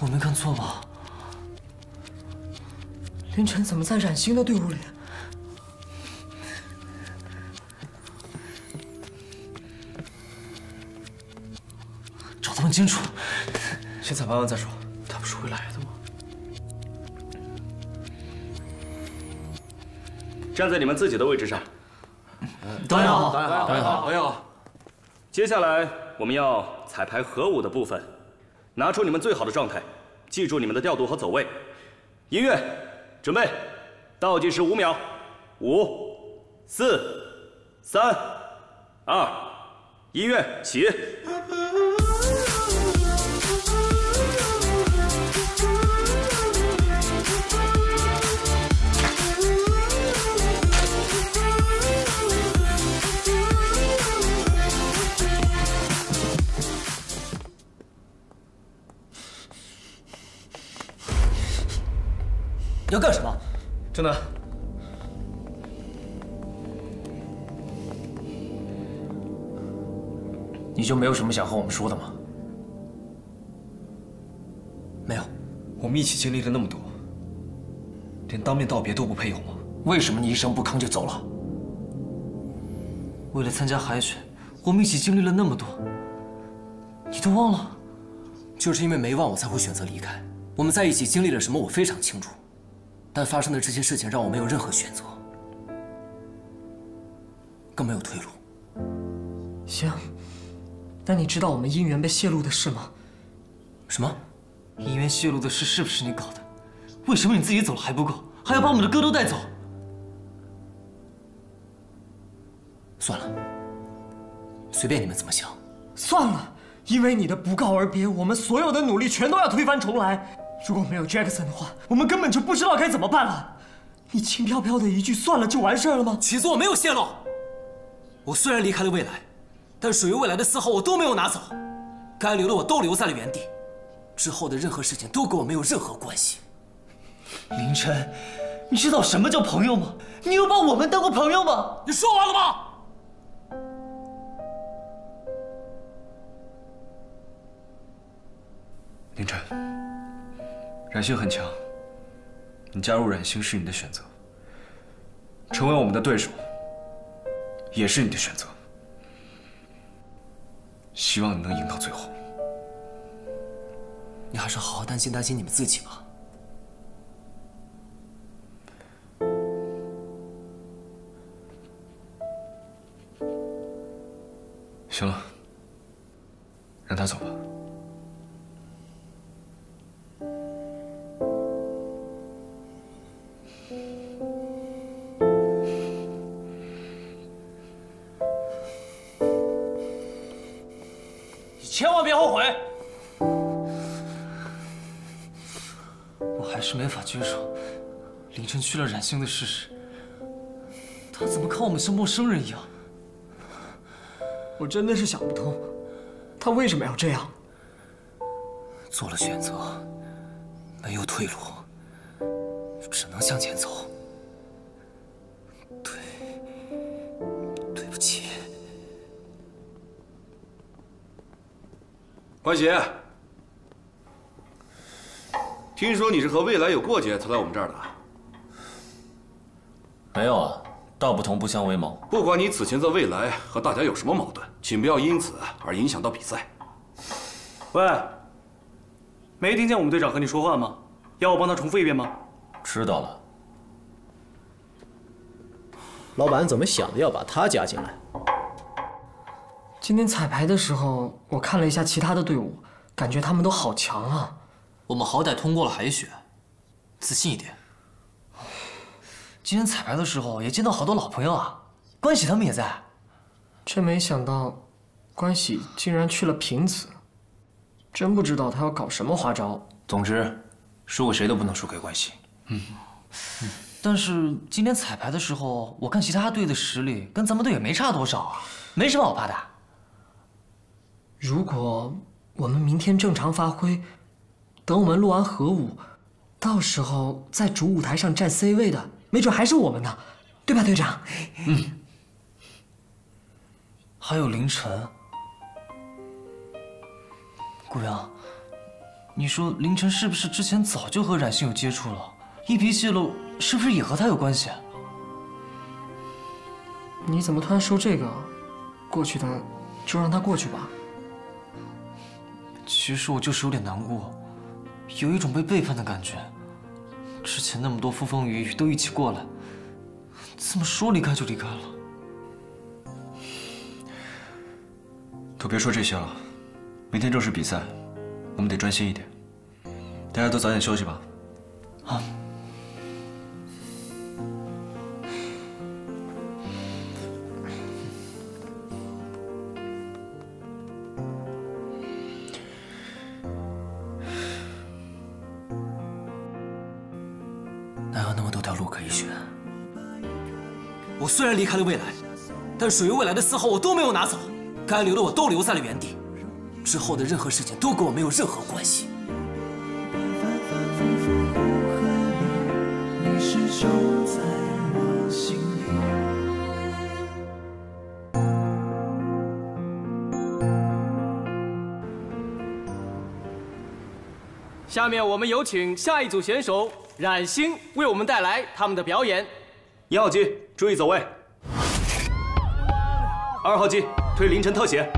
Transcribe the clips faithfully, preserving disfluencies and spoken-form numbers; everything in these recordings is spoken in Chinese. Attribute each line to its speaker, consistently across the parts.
Speaker 1: 我没看错吧？
Speaker 2: 凌晨怎么在冉星的队伍里？
Speaker 1: 找他们清楚。
Speaker 3: 先采访完再说。他不是会来的吗？
Speaker 4: 站在你们自己的位置上。
Speaker 1: 导演好，
Speaker 3: 导演好，导演好，导演好。
Speaker 4: 接下来我们要彩排合舞的部分，拿出你们最好的状态，记住你们的调度和走位。音乐，准备，倒计时五秒，五、四、三、二，音乐起。
Speaker 1: 要干什么？
Speaker 3: 郑南，
Speaker 1: 你就没有什么想和我们说的吗？没有。
Speaker 3: 我们一起经历了那么多，连当面道别都不配有吗？
Speaker 1: 为什么你一声不吭就走了？为了参加海选，我们一起经历了那么多，你都忘了？
Speaker 5: 就是因为没忘，我才会选择离开。我们在一起经历了什么，我非常清楚。但发生的这些事情让我没有任何选择，更没有退路。
Speaker 2: 行，那你知道我们姻缘被泄露的事吗？
Speaker 5: 什么？
Speaker 1: 姻缘泄露的事是不是你搞的？为什么你自己走了还不够，还要把我们的歌都带走？
Speaker 5: 算了，随便你们怎么想。
Speaker 2: 算了，因为你的不告而别，我们所有的努力全都要推翻重来。如果没有 Jackson 的话，我们根本就不知道该怎么办了。你轻飘飘的一句“算了”就完事儿了吗？
Speaker 5: 启宗，我没有泄露。我虽然离开了未来，但属于未来的丝毫我都没有拿走，该留的我都留在了原地。之后的任何事情都跟我没有任何关系。
Speaker 1: 凌晨，你知道什么叫朋友吗？你有把我们当过朋友吗？
Speaker 5: 你说完了吗？
Speaker 3: 凌晨。冉星很强，你加入冉星是你的选择，成为我们的对手也是你的选择。希望你能赢到最后。
Speaker 5: 你还是好好担心担心你们自己吧。
Speaker 3: 行了，让他走吧。
Speaker 1: 千万别后悔！我还是没法接受凌晨去了冉星的事实。他怎么看我们像陌生人一样？
Speaker 2: 我真的是想不通，他为什么要这样？
Speaker 5: 做了选择，没有退路，只能向前走。对，对不起。
Speaker 6: 欢喜，听说你是和未来有过节才来我们这儿的？
Speaker 7: 没有啊，道不同不相为谋。
Speaker 6: 不管你此前在未来和大家有什么矛盾，请不要因此而影响到比赛。
Speaker 8: 喂，没听见我们队长和你说话吗？要我帮他重复一遍吗？
Speaker 7: 知道了。
Speaker 9: 老板怎么想的要把他加进来？
Speaker 2: 今天彩排的时候，我看了一下其他的队伍，感觉他们都好强啊。
Speaker 1: 我们好歹通过了海选，自信一点。今天彩排的时候也见到好多老朋友啊，关喜他们也在。
Speaker 2: 真没想到，关喜竟然去了平子，真不知道他要搞什么花招。
Speaker 1: 总之，输给谁都不能输给关喜。嗯。嗯但是今天彩排的时候，我看其他队的实力跟咱们队也没差多少啊，没什么好怕的。
Speaker 2: 如果我们明天正常发挥，等我们录完合舞，到时候在主舞台上占 C 位的，没准还是我们呢，对吧，队长？
Speaker 1: 嗯。还有凌晨，顾阳， 你说凌晨是不是之前早就和冉星有接触了？一脾泄露，是不是也和他有关系？
Speaker 2: 你怎么突然说这个？过去的就让它过去吧。
Speaker 1: 其实我就是有点难过，有一种被背叛的感觉。之前那么多风风雨雨都一起过来，怎么说离开就离开了？
Speaker 3: 都别说这些了，明天正式比赛，我们得专心一点。大家都早点休息吧。
Speaker 1: 啊。
Speaker 5: 哪有那么多条路可以选？我虽然离开了未来，但属于未来的丝毫我都没有拿走，该留的我都留在了原地。之后的任何事情都跟我没有任何关系。你始终在我心
Speaker 10: 里。下面我们有请下一组选手冉星为我们带来他们的表演。
Speaker 4: 一号机注意走位，二号机推凌晨特写。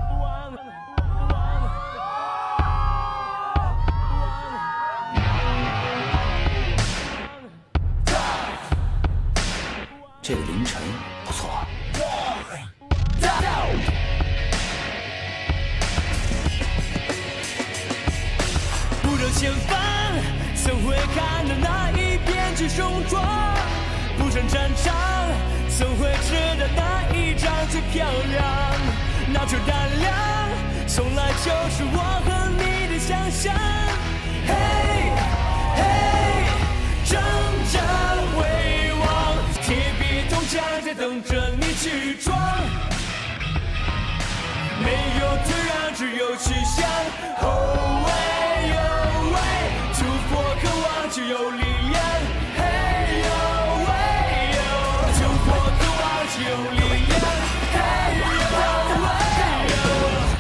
Speaker 7: 这个凌晨不错。
Speaker 11: 不热前方，怎会看到那一片巨雄壮？不上战场，怎会知道哪一张最漂亮？那就胆量，从来就是我和你的想象。嘿，嘿，争战为王，铁臂铜枪在等着你去撞。没有退让，只有去向。后卫，右卫，突破渴望就有力量。嘿呦喂呦，突破渴望就有力量。嘿呦喂呦。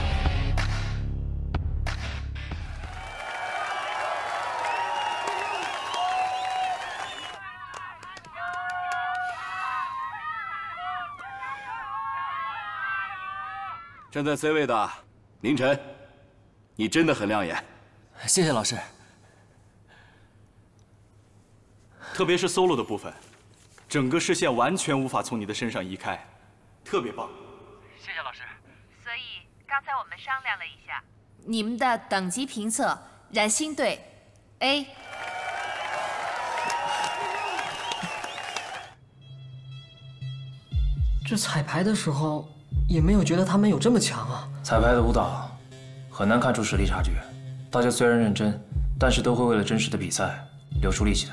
Speaker 6: 站在 C 位的凌晨，你真的很亮眼。
Speaker 5: 谢谢老师。
Speaker 12: 特别是 solo 的部分，整个视线完全无法从你的身上移开，特别棒。
Speaker 13: 谢谢老师。所以刚才我们商量了一下，你们的等级评测，冉星队 A。
Speaker 2: 这彩排的时候也没有觉得他们有这么强啊。
Speaker 1: 彩排的舞蹈很难看出实力差距，大家虽然认真，但是都会为了真实的比赛留出力气的。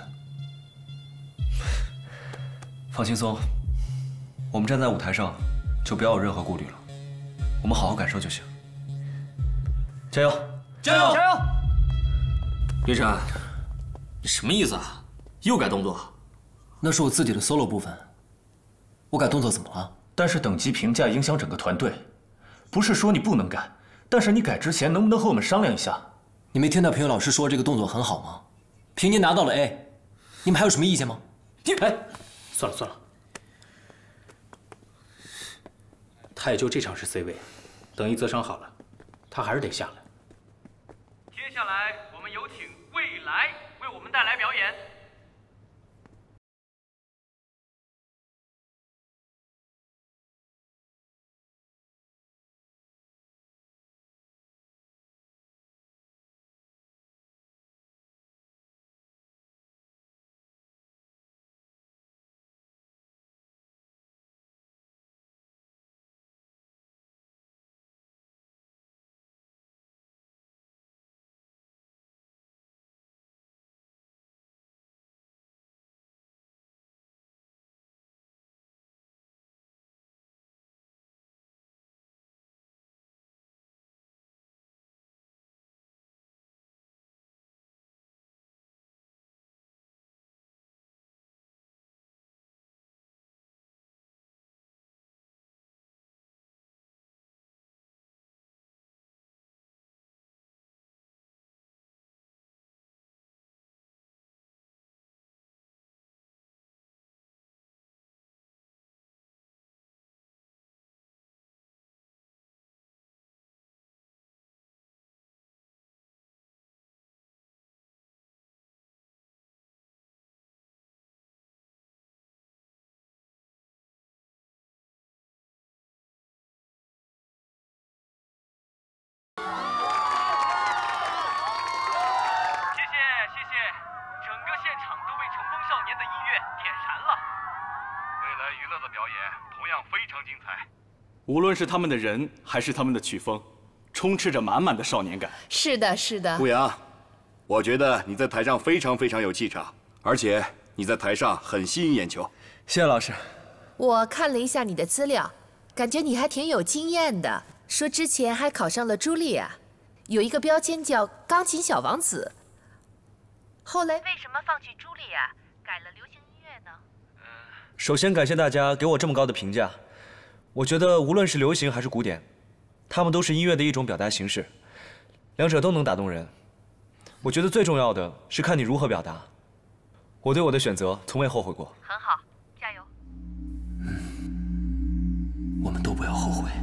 Speaker 3: 放轻松，我们站在舞台上就不要有任何顾虑了，我们好好感受就行。加油！
Speaker 5: 加油！
Speaker 2: 加油！
Speaker 5: 凌晨，你什么意思啊？又改动作？那是我自己的 solo 部分，我改动作怎么了？
Speaker 7: 但是等级评价影响整个团队，不是说你不能改，但是你改之前能不能和我们商量一下？
Speaker 5: 你没听到评委老师说这个动作很好吗？凭您拿到了 A， 你们还有什么意见吗？
Speaker 10: 哎，算了算了，他也就这场是 C 位，等一泽伤好了，他还是得下来。接下来我们有请未来为我们带来表演。
Speaker 12: 表演同样非常精彩。无论是他们的人还是他们的曲风，充斥着满满的少年感。
Speaker 13: 是的，是的。
Speaker 6: 顾阳，我觉得你在台上非常非常有气场，而且你在台上很吸引眼球。
Speaker 3: 谢谢老师。
Speaker 13: 我看了一下你的资料，感觉你还挺有经验的。说之前还考上了茱莉亚，有一个标签叫“钢琴小王子”。后来为什么放弃茱莉亚，改了流行音乐呢？
Speaker 3: 首先感谢大家给我这么高的评价。我觉得无论是流行还是古典，它们都是音乐的一种表达形式，两者都能打动人。我觉得最重要的是看你如何表达。我对我的选择从未后悔过。
Speaker 13: 很好，加油。
Speaker 5: 嗯，我们都不要后悔。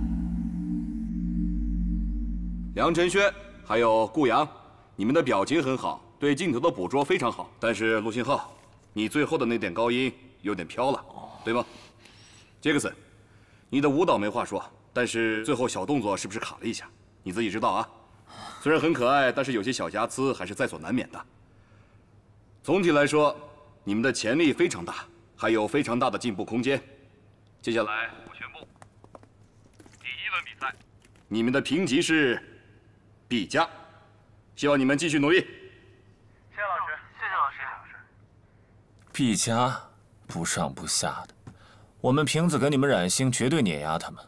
Speaker 6: 梁晨轩还有顾阳，你们的表情很好，对镜头的捕捉非常好。但是陆信浩，你最后的那点高音有点飘了，对吗？杰克森，你的舞蹈没话说，但是最后小动作是不是卡了一下？你自己知道啊。虽然很可爱，但是有些小瑕疵还是在所难免的。总体来说，你们的潜力非常大，还有非常大的进步空间。接下来我宣布，第一轮比赛，你们的评级是 B 加，希望你们继续努力。谢
Speaker 8: 谢老师，谢谢老师。
Speaker 7: B 加，不上不下的，我们瓶子给你们冉星绝对碾压他们。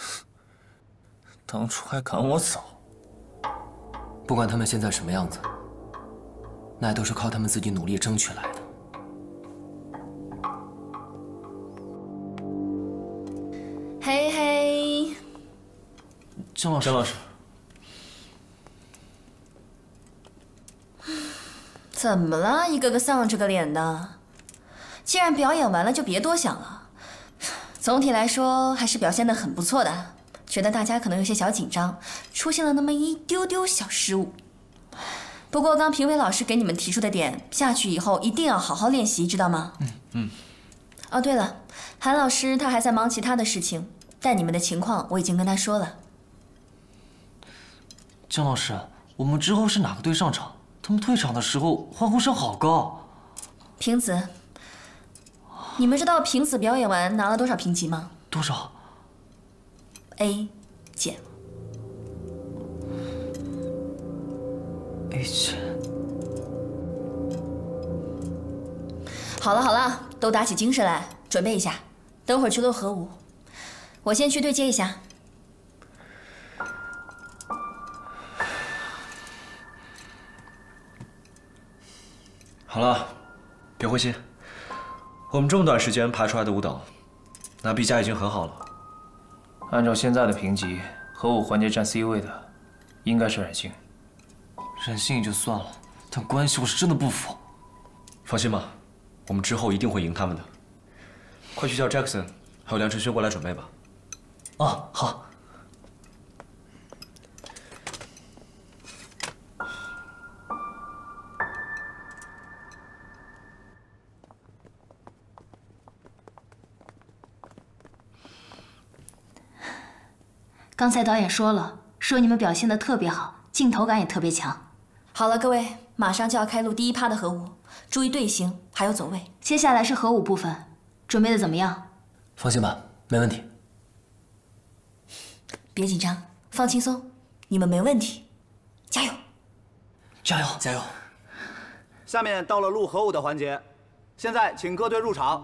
Speaker 7: 当初还赶我走。
Speaker 5: 不管他们现在什么样子，那都是靠他们自己努力争取来的。
Speaker 14: 嘿嘿，
Speaker 1: 郑老师，
Speaker 3: 郑老师，
Speaker 14: 怎么了？一个个丧着个脸的。既然表演完了，就别多想了。总体来说，还是表现得很不错的。 觉得大家可能有些小紧张，出现了那么一丢丢小失误。不过刚评委老师给你们提出的点，下去以后一定要好好练习，知道吗？
Speaker 1: 嗯嗯。
Speaker 14: 哦，对了，韩老师他还在忙其他的事情，但你们的情况我已经跟他说了。
Speaker 1: 姜老师，我们之后是哪个队上场？他们退场的时候欢呼声好高。
Speaker 14: 平子，你们知道平子表演完拿了多少评级吗？
Speaker 1: 多少？
Speaker 14: A 减
Speaker 1: ，A 减。
Speaker 14: 好了好了，都打起精神来，准备一下，等会儿去录核武。我先去对接一下。
Speaker 3: 好了，别灰心。我们这么短时间排出来的舞蹈，拿 B 加已经很好了。
Speaker 1: 按照现在的评级，核武环节占 C 位的，应该是冉星。冉星也就算了，但关系我是真的不服。
Speaker 3: 放心吧，我们之后一定会赢他们的。快去叫 Jackson 还有梁晨轩过来准备吧。
Speaker 1: 啊，好。
Speaker 15: 刚才导演说了，说你们表现得特别好，镜头感也特别强。
Speaker 14: 好了，各位，马上就要开录第一趴的核武，注意队形还有走位。
Speaker 15: 接下来是核武部分，准备的怎么样？
Speaker 5: 放心吧，没问题。
Speaker 14: 别紧张，放轻松，你们没问题，加油！
Speaker 5: 加油！加油！
Speaker 16: 下面到了录核武的环节，现在请各队入场。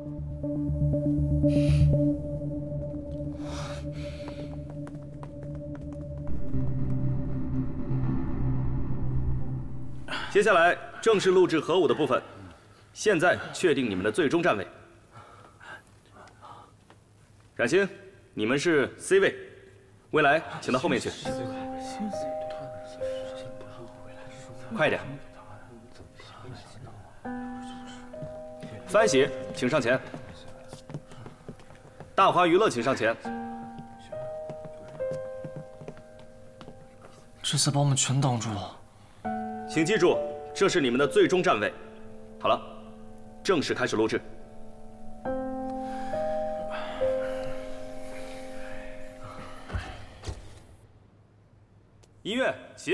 Speaker 4: 接下来正式录制核武的部分，现在确定你们的最终站位。冉星，你们是 C 位，未来请到后面去。快一点。番茄，请上前。大华娱乐，请上前。
Speaker 1: 这次把我们全挡住了。
Speaker 4: 请记住，这是你们的最终站位。好了，正式开始录制。音乐起。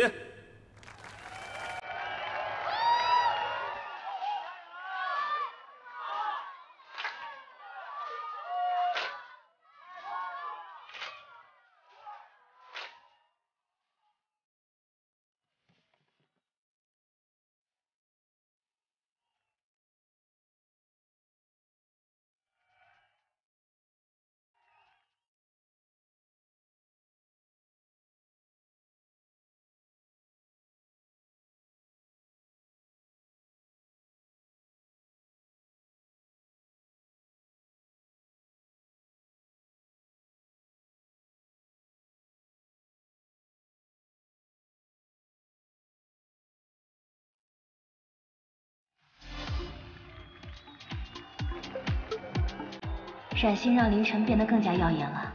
Speaker 15: 冉星让凌晨变得更加耀眼了。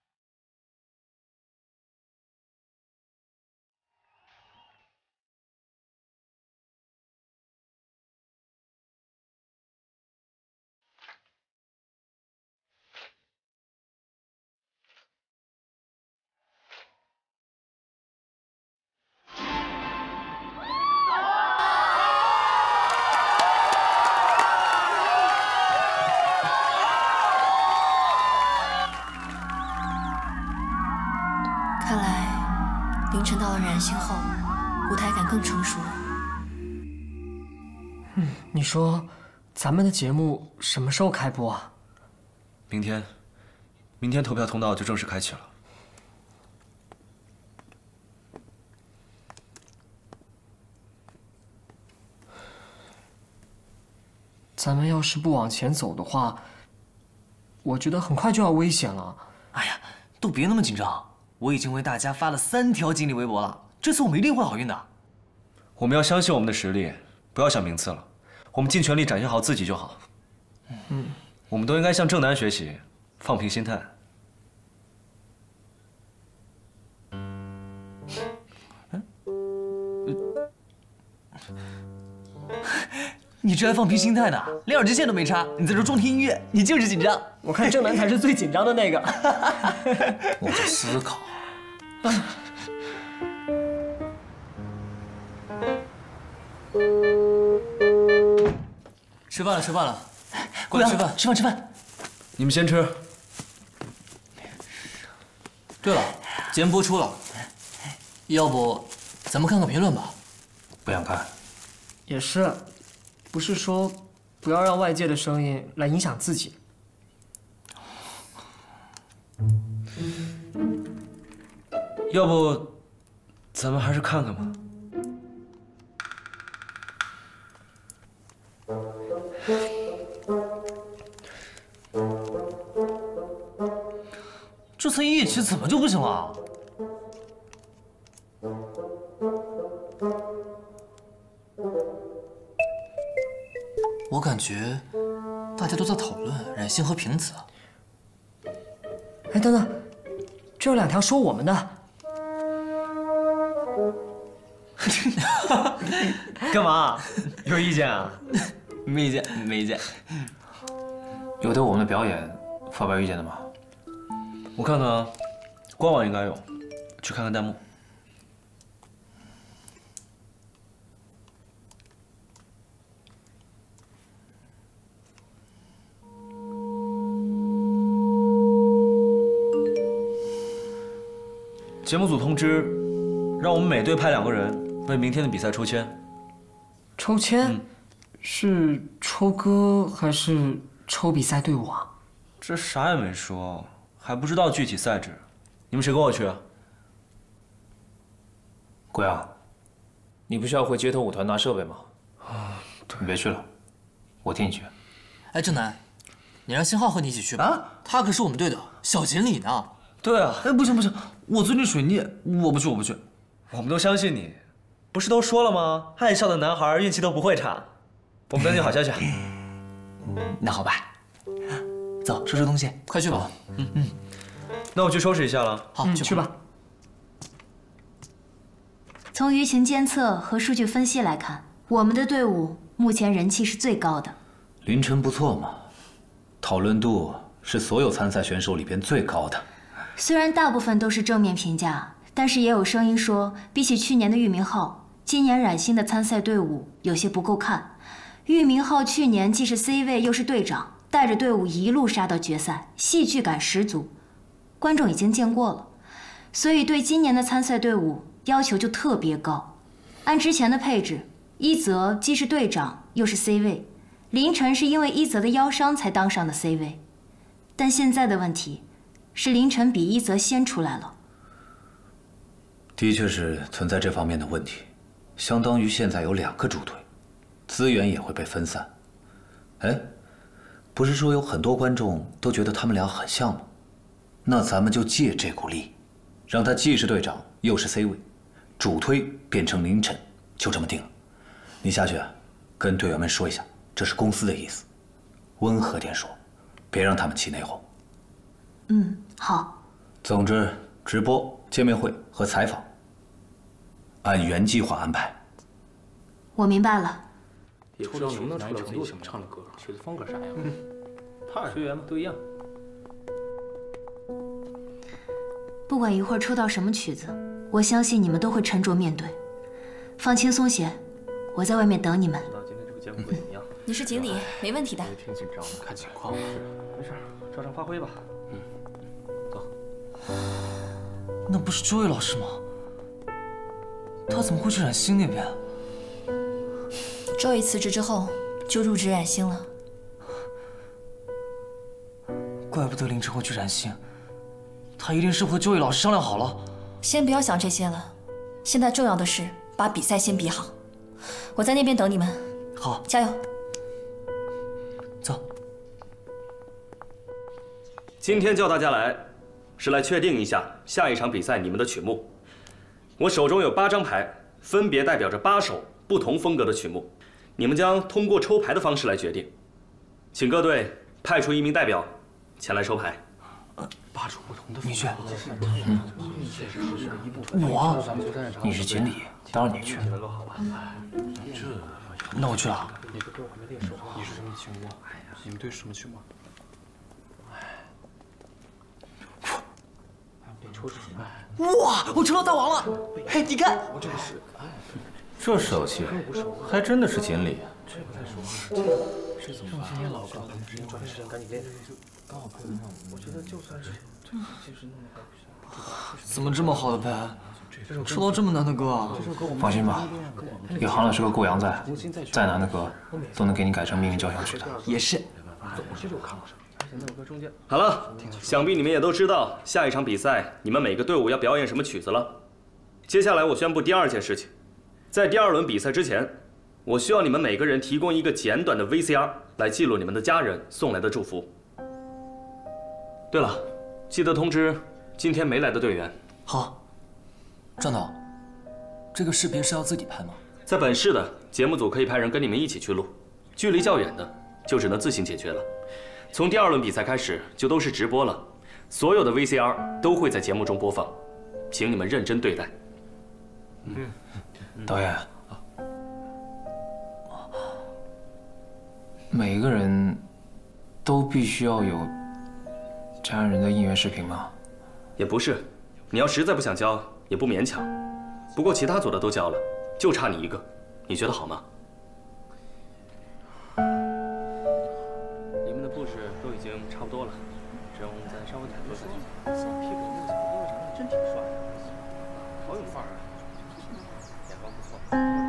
Speaker 14: 看来凌晨到了冉星后，舞台感更成熟了。
Speaker 2: 嗯，你说咱们的节目什么时候开播啊？
Speaker 3: 明天，明天投票通道就正式开启了。
Speaker 2: 咱们要是不往前走的话，我觉得很快就要危险了。
Speaker 1: 哎呀，都别那么紧张，我已经为大家发了三条锦鲤微博了，这次我们一定会好运的。
Speaker 3: 我们要相信我们的实力，不要想名次了，我们尽全力展现好自己就好。
Speaker 2: 嗯，
Speaker 3: 我们都应该向郑南学习，放平心态。
Speaker 1: 你这还放平心态呢？连耳机线都没插，你在这装听音乐，你就是紧张。
Speaker 2: 我看郑南才是最紧张的那个。
Speaker 1: 我在思考。吃饭了，吃饭了，过来吃饭，吃饭，吃饭。
Speaker 3: 你们先吃。
Speaker 1: 对了，节目播出了，要不咱们看看评论吧？
Speaker 12: 不想看。
Speaker 2: 也是。不是说不要让外界的声音来影响自己。
Speaker 3: 要不，咱们还是看看吧。
Speaker 1: 这次一起怎么就不行了？我感觉大家都在讨论冉星和平子。
Speaker 2: 哎，等等，这有两条说我们的。
Speaker 3: 干嘛？有意见啊？
Speaker 1: 没意见，没意见。
Speaker 12: 有对我们的表演发表意见的吗？
Speaker 3: 我看看啊，官网应该有，去看看弹幕。节目组通知，让我们每队派两个人为明天的比赛抽签。
Speaker 2: 抽签？嗯、是抽歌还是抽比赛队伍啊？
Speaker 3: 这啥也没说，还不知道具体赛制。你们谁跟我去啊？
Speaker 12: 国阳，你不需要回街头舞团拿设备吗？
Speaker 3: 啊，对，
Speaker 12: 你别去了，我替你去。
Speaker 1: 哎，郑南，你让星浩和你一起去吧。啊，他可是我们队的小锦鲤呢。
Speaker 3: 对啊，
Speaker 1: 哎，不行不行，我最近水逆，我不去我不去。
Speaker 3: 我们都相信你，不是都说了吗？爱笑的男孩运气都不会差。我们等你好消息。
Speaker 1: 那好吧，走，收拾东西，快去吧。嗯嗯，
Speaker 3: 那我去收拾一下了。
Speaker 1: 好，
Speaker 2: 嗯、去吧。
Speaker 15: 从舆情监测和数据分析来看，我们的队伍目前人气是最高的。
Speaker 7: 凌晨不错嘛，讨论度是所有参赛选手里边最高的。
Speaker 15: 虽然大部分都是正面评价，但是也有声音说，比起去年的俞明浩，今年冉星的参赛队伍有些不够看。俞明浩去年既是 C 位又是队长，带着队伍一路杀到决赛，戏剧感十足，观众已经见过了，所以对今年的参赛队伍要求就特别高。按之前的配置，一泽既是队长又是 C 位，凌晨是因为一泽的腰伤才当上的 C 位，但现在的问题是凌晨比一泽先出来了。
Speaker 7: 的确是存在这方面的问题，相当于现在有两个主队，资源也会被分散。哎，不是说有很多观众都觉得他们俩很像吗？那咱们就借这股力，让他既是队长又是 C 位，主推变成凌晨，就这么定了。你下去跟队员们说一下，这是公司的意思，温和点说，别让他们起内讧。
Speaker 15: 嗯，好。
Speaker 7: 总之，直播、见面会和采访按原计划安排。
Speaker 15: 我明白了。
Speaker 10: 也不知道能不能抽到自己想唱的歌，曲子风格啥样？嗯，怕随缘嘛，都一样。
Speaker 15: 不管一会儿抽到什么曲子，我相信你们都会沉着面对。放轻松些，我在外面等你们。
Speaker 4: 不知道今天这个节目会怎么样？
Speaker 14: 你是经理，没问题的。
Speaker 10: 也挺紧张的，看情况。
Speaker 4: 没事，照常发挥吧。嗯，走。
Speaker 1: 那不是周易老师吗？他怎么会去冉星那边？
Speaker 14: 周易辞职之后就入职冉星了。
Speaker 1: 怪不得林晨会去冉星，他一定是和周易老师商量好了。
Speaker 14: 先不要想这些了，现在重要的是把比赛先比好。我在那边等你们。
Speaker 1: 好，
Speaker 14: 加油。
Speaker 1: 走。
Speaker 4: 今天叫大家来，是来确定一下下一场比赛你们的曲目。我手中有八张牌，分别代表着八首不同风格的曲目，你们将通过抽牌的方式来决定。请各队派出一名代表前来抽牌。
Speaker 10: 八种不同的，
Speaker 1: 你去。嗯，我，你是经理，当然你去。
Speaker 10: 这，
Speaker 1: 那我去了。
Speaker 10: 你的歌我还没练熟，你是什么情况？你们队是什么情况？
Speaker 1: 哇！我抽到大王了！嘿，你看，
Speaker 10: 我这个是，
Speaker 7: 这手气还真的是锦鲤。
Speaker 10: 这不太熟，这怎么办？今天老高，时间抓紧时间赶紧练，就刚好碰上。我觉得就算是，就是弄得还不行。
Speaker 1: 怎么这么好的牌，抽到这么难的歌啊？
Speaker 7: 放心吧，有韩老师和顾阳在，再难的歌都能给你改成命运交响曲的。
Speaker 1: 也是。
Speaker 10: 这就看不上。
Speaker 4: 好了，想必你们也都知道下一场比赛你们每个队伍要表演什么曲子了。接下来我宣布第二件事情，在第二轮比赛之前，我需要你们每个人提供一个简短的 V C R 来记录你们的家人送来的祝福。对了，记得通知今天没来的队员。
Speaker 1: 好。张导，这个视频是要自己拍吗？
Speaker 4: 在本市的节目组可以派人跟你们一起去录，距离较远的就只能自行解决了。从第二轮比赛开始就都是直播了，所有的 V C R 都会在节目中播放，请你们认真对待。
Speaker 7: 嗯，导演，每个人都必须要有家人的应援视频吗？
Speaker 4: 也不是，你要实在不想交也不勉强。不过其他组的都交了，就差你一个，你觉得好吗？你们的布置都已经差不多了，只用再稍微改做下去。屁股那个小哥哥长得真挺帅，好有范儿啊，眼光不错。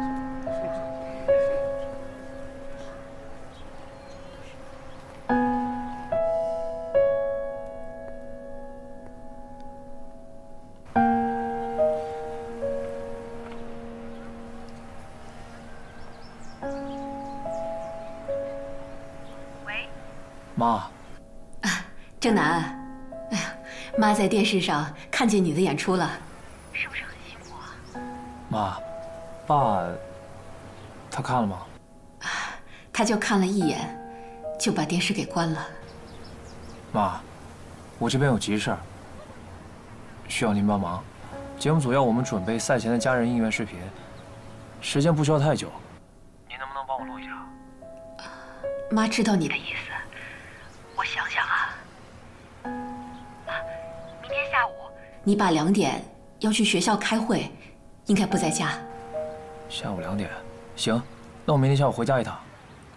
Speaker 7: 妈，
Speaker 15: 郑楠，哎呀，妈在电视上看见你的演出了，是不是很辛苦啊？
Speaker 7: 妈，爸，他看了吗？
Speaker 15: 他就看了一眼，就把电视给关了。
Speaker 7: 妈，我这边有急事儿，需要您帮忙。节目组要我们准备赛前的家人应援视频，时间不需要太久。您能不能帮我录一下？
Speaker 15: 妈知道你的意思。我想想啊，妈，明天下午你爸两点要去学校开会，应该不在家。
Speaker 7: 下午两点，行，那我明天下午回家一趟。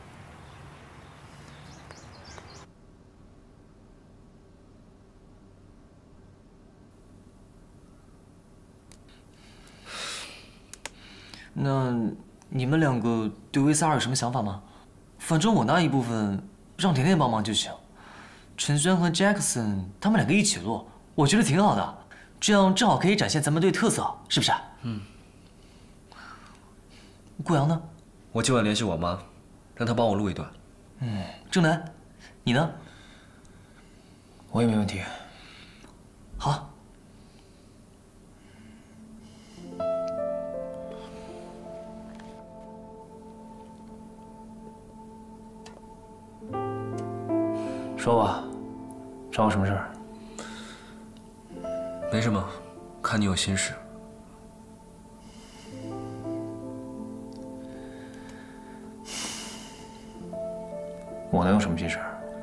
Speaker 1: 那你们两个对 V C R 有什么想法吗？反正我那一部分让甜甜帮忙就行。陈轩和 Jackson 他们两个一起录，我觉得挺好的，这样正好可以展现咱们队特色，是不是？
Speaker 3: 嗯。
Speaker 1: 顾阳呢？
Speaker 3: 我今晚联系我妈，让她帮我录一段。
Speaker 1: 嗯，郑楠，你呢？
Speaker 7: 我也没问题。
Speaker 1: 好。
Speaker 7: 说吧，找我什么事儿？
Speaker 3: 没什么，看你有心事。
Speaker 7: 我能有什么心事？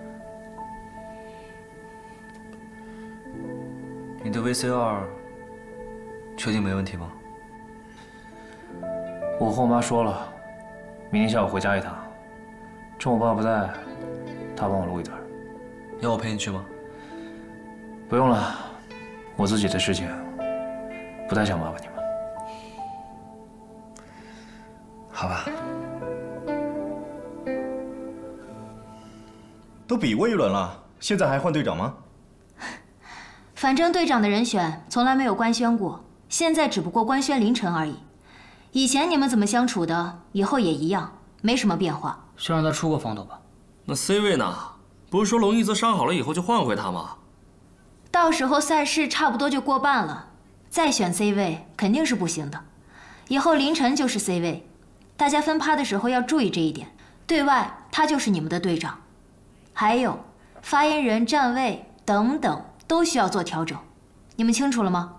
Speaker 3: 你的 V C R 确定没问题吗？
Speaker 7: 我和我妈说了，明天下午回家一趟，趁我爸不在，她帮我录一段。
Speaker 3: 要我陪你去吗？
Speaker 7: 不用了，我自己的事情，不太想麻烦你们。
Speaker 3: 好吧。
Speaker 17: 都比过一轮了，现在还换队长吗？
Speaker 15: 反正队长的人选从来没有官宣过，现在只不过官宣凌晨而已。以前你们怎么相处的，以后也一样，没什么变化。
Speaker 5: 先让他出个风头吧。
Speaker 3: 那 C 位呢？不是说龙一泽伤好了以后就换回他吗？
Speaker 15: 到时候赛事差不多就过半了，再选 C 位肯定是不行的。以后凌晨就是 C 位，大家分趴的时候要注意这一点。对外他就是你们的队长，还有发言人、站位等等都需要做调整，你们清楚了吗？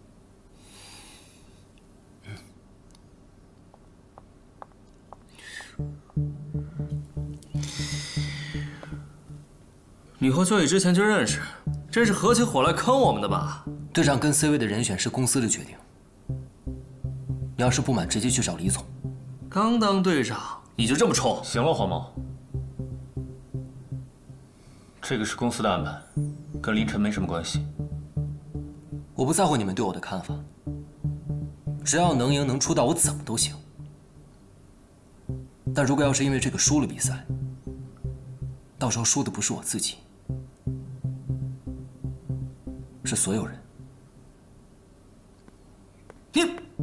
Speaker 3: 你和秋雨之前就认识，真是合起伙来坑我们的吧？
Speaker 5: 队长跟 C 位的人选是公司的决定，你要是不满，直接去找李总。
Speaker 3: 刚当队长你就这么冲？
Speaker 7: 行了，黄毛，这个是公司的安排，跟凌晨没什么关系。
Speaker 5: 我不在乎你们对我的看法，只要能赢能出道，我怎么都行。但如果要是因为这个输了比赛，到时候输的不是我自己，是所有人。
Speaker 3: 你，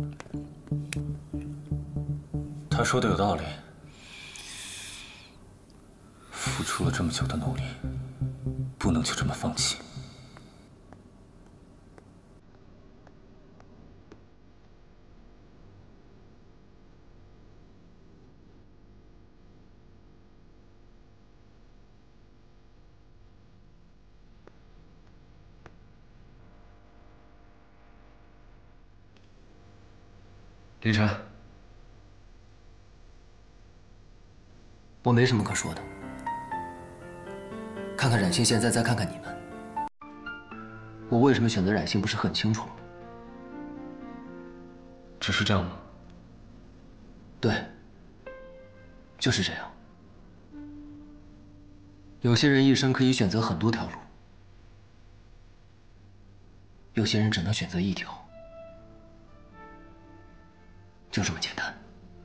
Speaker 7: 他说的有道理。付出了这么久的努力，不能就这么放弃。
Speaker 3: 凌晨，
Speaker 5: 我没什么可说的。看看冉星现在，再看看你们，我为什么选择冉星不是很清楚吗？
Speaker 3: 只是这样吗？
Speaker 5: 对，就是这样。有些人一生可以选择很多条路，有些人只能选择一条，就这么简单。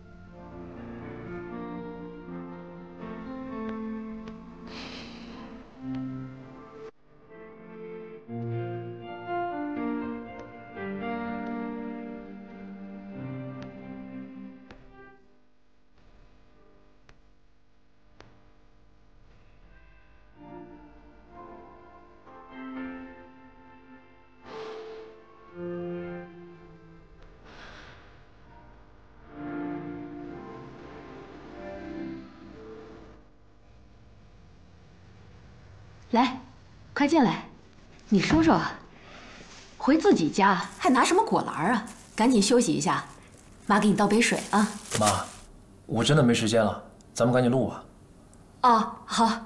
Speaker 18: 来，快进来。你说说，回自己家还拿什么果篮啊？赶紧休息一下，妈给你倒杯水啊。
Speaker 7: 妈，我真的没时间了，咱们赶紧录吧。
Speaker 18: 哦，好。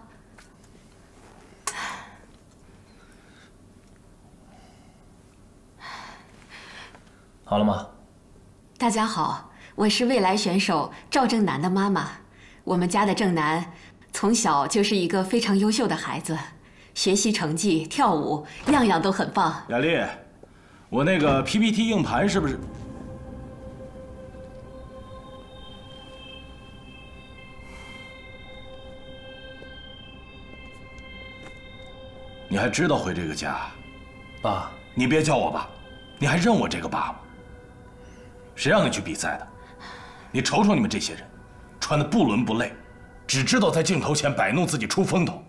Speaker 7: 好了吗？
Speaker 18: 大家好，我是未来选手赵正南的妈妈。我们家的正南从小就是一个非常优秀的孩子，学习成绩、跳舞样样都很棒。
Speaker 12: 雅丽，我那个 P P T 硬盘是不是？你还知道回这个家？
Speaker 7: 爸，
Speaker 12: 你别叫我爸，你还认我这个爸吗？谁让你去比赛的？你瞅瞅你们这些人，穿的不伦不类，只知道在镜头前摆弄自己出风头。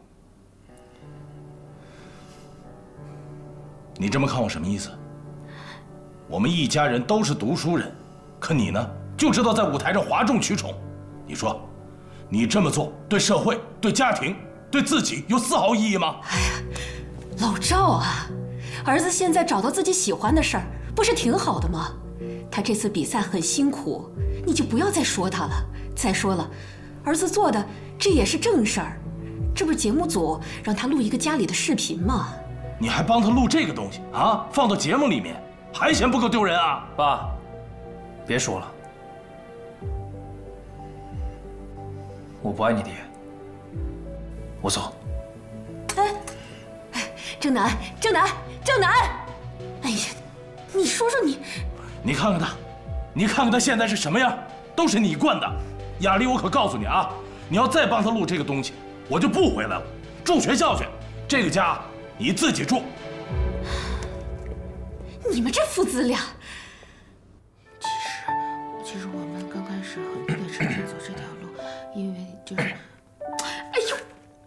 Speaker 12: 你这么看我什么意思？我们一家人都是读书人，可你呢，就知道在舞台上哗众取宠。你说，你这么做对社会、对家庭、对自己有丝毫意义吗？
Speaker 18: 哎呀，老赵啊， 儿子现在找到自己喜欢的事儿，不是挺好的吗？他这次比赛很辛苦，你就不要再说他了。再说了，儿子做的这也是正事儿，这不是节目组让他录一个家里的视频吗？
Speaker 12: 你还帮他录这个东西啊？放到节目里面，还嫌不够丢人啊？
Speaker 5: 爸，别说了，我不爱你爹。我走。
Speaker 18: 哎，哎，郑南，郑南，郑南！哎呀，你说说你，
Speaker 12: 你看看他，你看看他现在是什么样，都是你惯的。雅丽，我可告诉你啊，你要再帮他录这个东西，我就不回来了，住学校去。这个家你自己住。
Speaker 18: 你们这父子俩。
Speaker 19: 其实，其实我们刚开始很推陈轩走这条路，因为就是，
Speaker 18: 哎呦，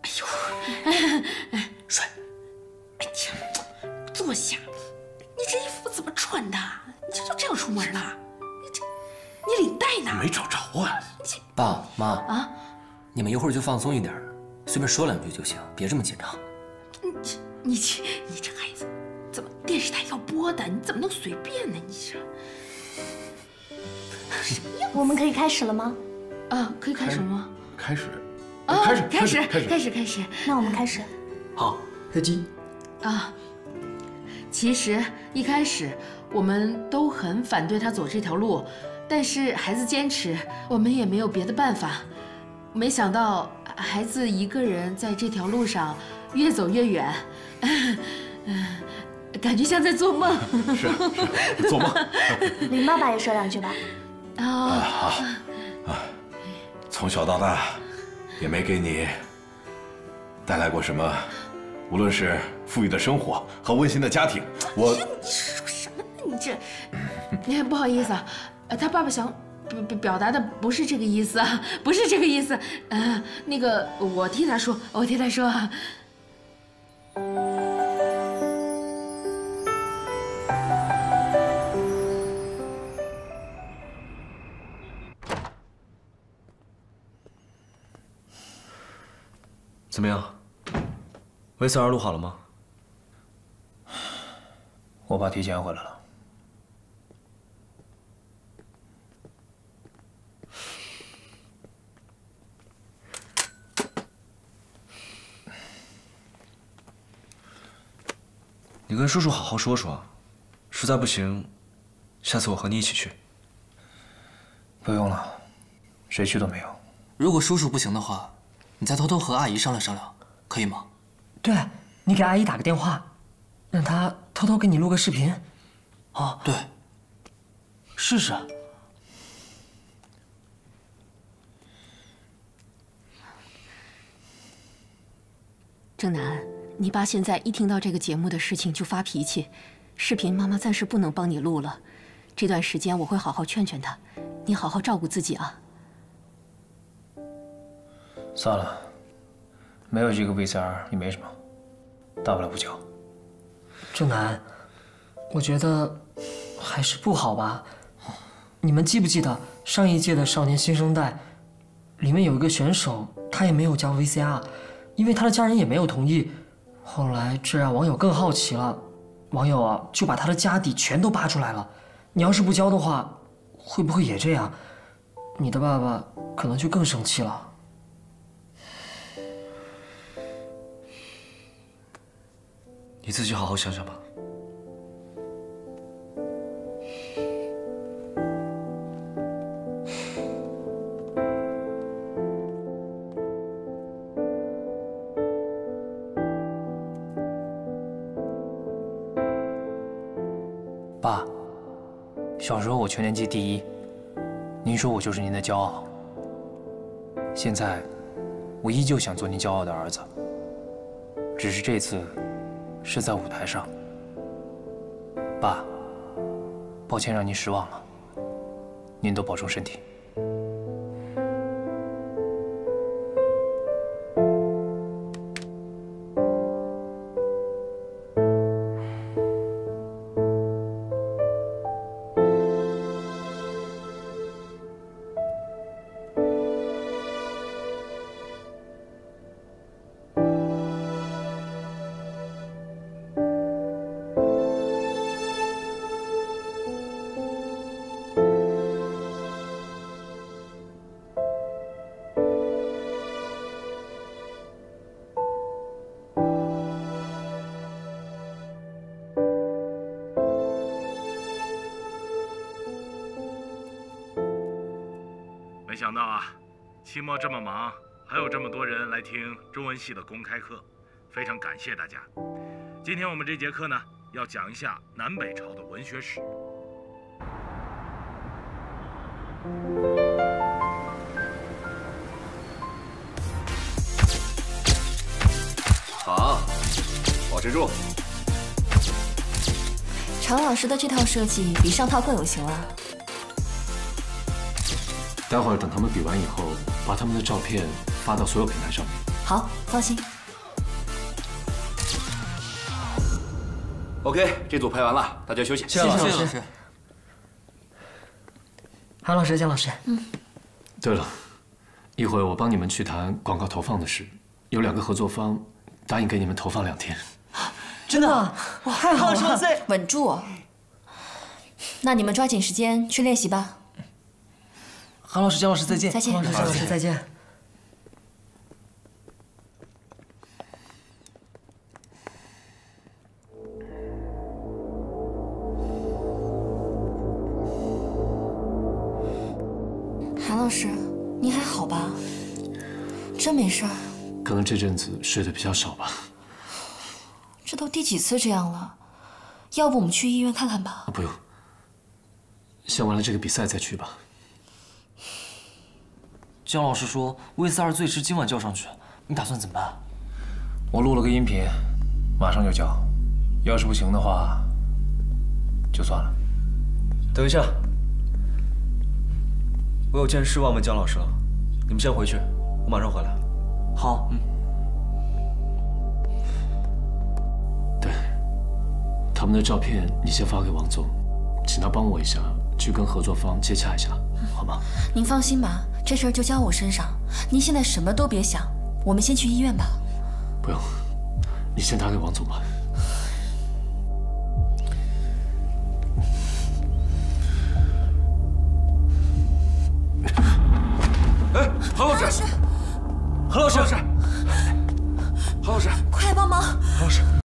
Speaker 18: 哎呦，帅，哎呀，坐下。你这衣服怎么穿的？你这就这样出门了？你这，你领带呢？
Speaker 12: 没找着啊！
Speaker 5: 爸妈
Speaker 18: 啊，
Speaker 5: 你们一会儿就放松一点，随便说两句就行，别这么紧张。
Speaker 18: 你你这你这孩子，怎么电视台要播的，你怎么能随便呢？你这。
Speaker 20: 我们可以开始了吗？
Speaker 19: 啊，可以开始了吗？
Speaker 12: 开始。
Speaker 19: 啊，
Speaker 12: 开始，
Speaker 19: 开始，
Speaker 12: 开始，
Speaker 19: 开始，开始。
Speaker 20: 那我们开始。
Speaker 5: 好，
Speaker 2: 开机。
Speaker 19: 啊，其实一开始我们都很反对他走这条路，但是孩子坚持，我们也没有别的办法。没想到孩子一个人在这条路上越走越远，感觉像在做梦。
Speaker 12: 是是，做梦。
Speaker 20: 林爸爸也说两句吧。
Speaker 12: 啊，好啊，从小到大，也没给你带来过什么，无论是富裕的生活和温馨的家庭，我。
Speaker 19: 你说什么呢？你这，你看不好意思啊，他爸爸想表表表达的不是这个意思啊，不是这个意思。嗯，那个我替他说，我替他说。
Speaker 3: 怎么样 ？V C R 录好了吗？
Speaker 5: 我爸提前回来了。
Speaker 3: 你跟叔叔好好说说，实在不行，下次我和你一起去。
Speaker 5: 不用了，谁去都没用。 如果叔叔不行的话，你再偷偷和阿姨商量商量，可以吗？
Speaker 2: 对，你给阿姨打个电话，让她偷偷给你录个视频。
Speaker 5: 哦，对，试试。
Speaker 18: 郑南，你爸现在一听到这个节目的事情就发脾气，视频妈妈暂时不能帮你录了，这段时间我会好好劝劝他，你好好照顾自己啊。
Speaker 5: 算了，没有这个 V C R 也没什么，大不了不交。
Speaker 2: 郑南，我觉得还是不好吧。你们记不记得上一届的少年新生代，里面有一个选手，他也没有交 V C R， 因为他的家人也没有同意。后来这让网友更好奇了，网友啊就把他的家底全都扒出来了。你要是不交的话，会不会也这样？你的爸爸可能就更生气了。
Speaker 3: 你自己好好想想吧。
Speaker 5: 爸，小时候我全年级第一，您说我就是您的骄傲。现在，我依旧想做您骄傲的儿子，只是这次是在舞台上。爸，抱歉让您失望了，您都保重身体。
Speaker 12: 想到啊，期末这么忙，还有这么多人来听中文系的公开课，非常感谢大家。今天我们这节课呢，要讲一下南北朝的文学史。
Speaker 6: 好，保持住。
Speaker 14: 常老师的这套设计比上套更有型了。
Speaker 21: 待会儿等他们比完以后，把他们的照片发到所有平台上面。
Speaker 14: 好，放心。
Speaker 6: OK， 这组拍完了，大家休息。
Speaker 2: 谢谢老师。谢谢。韩老师、姜老师。
Speaker 14: 嗯。
Speaker 21: 对了，一会儿我帮你们去谈广告投放的事，有两个合作方答应给你们投放两天。
Speaker 2: 真的？哇，太好了！
Speaker 14: 稳住。那你们抓紧时间去练习吧。
Speaker 1: 韩老师、姜老师再见。
Speaker 14: 再见。
Speaker 2: 韩老师、姜老师再见。
Speaker 14: 韩老师，你还好吧？真没事儿？
Speaker 21: 可能这阵子睡得比较少吧。
Speaker 14: 这都第几次这样了？要不我们去医院看看吧？
Speaker 21: 啊，不用。先完了这个比赛再去吧。
Speaker 1: 姜老师说 V 四二最迟今晚交上去，你打算怎么办？
Speaker 21: 我录了个音频，马上就交。要是不行的话，就算了。
Speaker 3: 等一下，我有件事忘问姜老师了，你们先回去，我马上回来。
Speaker 1: 好，嗯。
Speaker 21: 对，他们的照片你先发给王总，请他帮我一下，去跟合作方接洽一下，好吗？
Speaker 14: 您放心吧，这事儿就交我身上。您现在什么都别想，我们先去医院吧。
Speaker 21: 不用，你先打给王总吧。
Speaker 6: 哎，韩老师，
Speaker 14: 韩老师，
Speaker 6: 韩老师，韩老师，
Speaker 14: 快来帮忙！
Speaker 6: 韩老师。